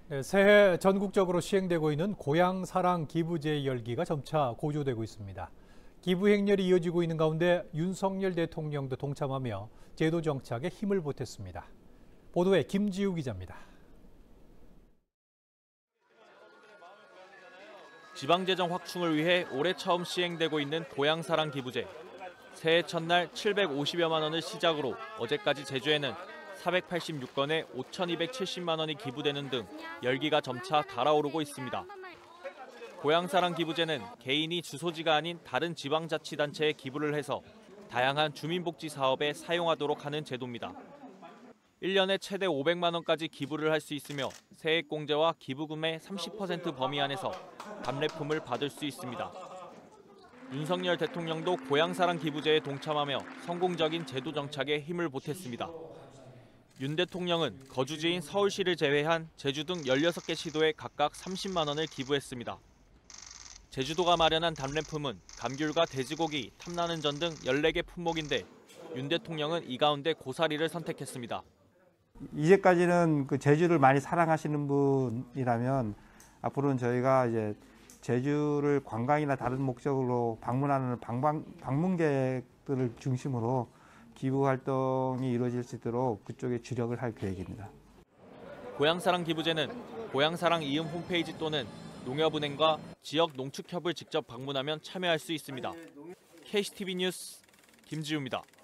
네, 새해 전국적으로 시행되고 있는 고향사랑 기부제 열기가 점차 고조되고 있습니다. 기부 행렬이 이어지고 있는 가운데 윤석열 대통령도 동참하며 제도 정착에 힘을 보탰습니다. 보도에 김지우 기자입니다. 지방재정 확충을 위해 올해 처음 시행되고 있는 고향사랑 기부제. 새해 첫날 750여만 원을 시작으로 어제까지 제주에는 486건에 5,270만 원이 기부되는 등 열기가 점차 달아오르고 있습니다. 고향사랑 기부제는 개인이 주소지가 아닌 다른 지방자치단체에 기부를 해서 다양한 주민복지 사업에 사용하도록 하는 제도입니다. 1년에 최대 500만 원까지 기부를 할 수 있으며 세액공제와 기부금의 30% 범위 안에서 답례품을 받을 수 있습니다. 윤석열 대통령도 고향사랑 기부제에 동참하며 성공적인 제도 정착에 힘을 보탰습니다. 윤 대통령은 거주지인 서울시를 제외한 제주 등 16개 시도에 각각 30만 원을 기부했습니다. 제주도가 마련한 답례품은 감귤과 돼지고기, 탐나는 전 등 14개 품목인데 윤 대통령은 이 가운데 고사리를 선택했습니다. 이제까지는 그 제주를 많이 사랑하시는 분이라면 앞으로는 저희가 이제 제주를 관광이나 다른 목적으로 방문하는 방문객들을 중심으로 기부 활동이 이루어질 수 있도록 그쪽에 주력을 할 계획입니다. 고향사랑 기부제는 고향사랑 이음 홈페이지 또는 농협은행과 지역 농축협을 직접 방문하면 참여할 수 있습니다. KCTV 뉴스 김지우입니다.